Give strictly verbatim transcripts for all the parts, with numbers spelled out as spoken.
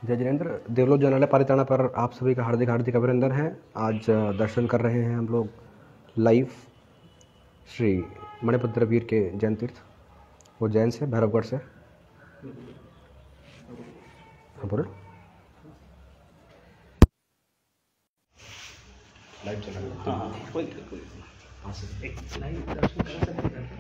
जय जिनेंद्र, देवलोक जनालय पालिताना पर आप सभी का हार्दिक हार्दिक अभिनंदन है। आज दर्शन कर रहे हैं हम लोग लाइव श्री मणिभद्र वीर के जैन तीर्थ। वो जैन से, भैरवगढ़ से। हाँ बोलो। लाइव चला रहा है। हाँ, कोई कोई हाँ सर, एक लाइव दर्शन कर सकते हैं।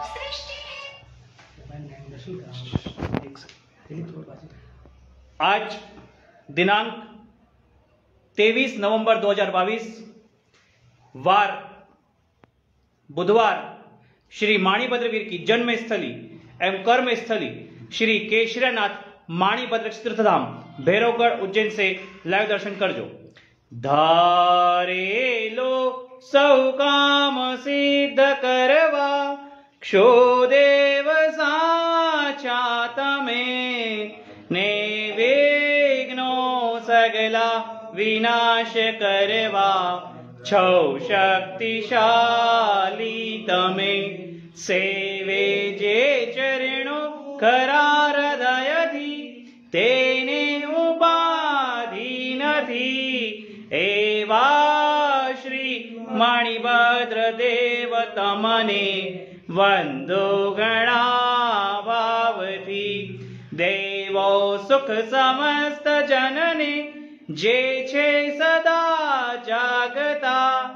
दर्शन करा एक सेकंड। आज दिनांक तेईस नवंबर दो हज़ार बाईस वार बुधवार श्री माणिभद्रवीर की जन्म स्थली एवं कर्म स्थली श्री केशरनाथ माणिभद्र तीर्थधाम भैरवगढ़ उज्जैन से लाइव दर्शन करजो। धारे लो सौ काम सिद्ध करवा, क्षोदेव साचा तमे ने विघ्नो सगला विनाश करवा, छौ शक्तिशाली तमे सेवे जे चरणो खरा हृदयथी, तेने उपाधि नथी। एवा श्री मणिभद्र देव तमने वंदो गणा भावथी। देवो सुख समस्त जनने जे छे सदा जागता,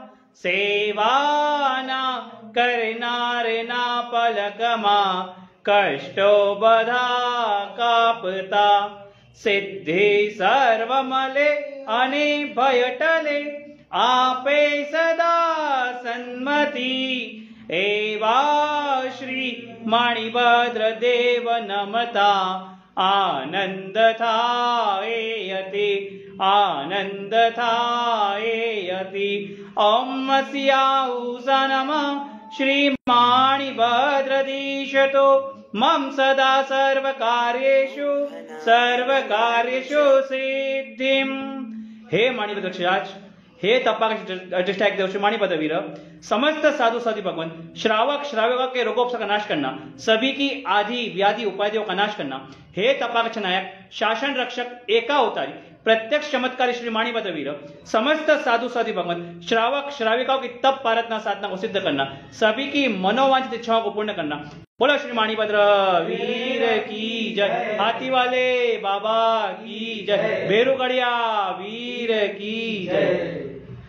सेवाना करनार ना पलकमा कष्टो बधा कापता। सिद्धि सर्वमले अने भयटले आपे सदा सन्मति। एवा श्री मणिभद्र देव नमता आनंद थायति, आनंद थायति। ओम स्याहुषा नमः श्री मणिभद्रधीशतो मम सदा सर्व कार्येषु सर्व कार्येषु सिद्धिम। हे मणिभद्रक्षराज, हे तपाक अधिष्ठायक देव श्री मणिभद्रवीर, समस्त साधु साधु भगवान, श्रावक श्राविका के रोगोपसर्ग का नाश करना, सभी की आदि व्याधि उपाधियों का नाश करना। हे तपाक नायक, शासन रक्षक, एकावतारी, प्रत्यक्ष चमत्कारी श्री मणिभद्रवीर, समस्त साधु साधु भगवान, श्रावक श्राविकाओं की तप पारतना साधना को सिद्ध करना, सभी की मनोवांछित इच्छाओं को पूर्ण करना। बोलो श्री मणिभद्र वीर की जय, हाथी वाले बाबा की जय, भेरुगढ़िया वीर की जय।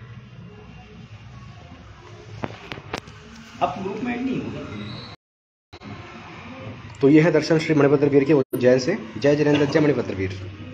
अब ग्रुप में नहीं होगा। तो ये है दर्शन श्री मणिभद्र वीर के जैन से। जय जिनेंद्र, जय मणिभद्र वीर।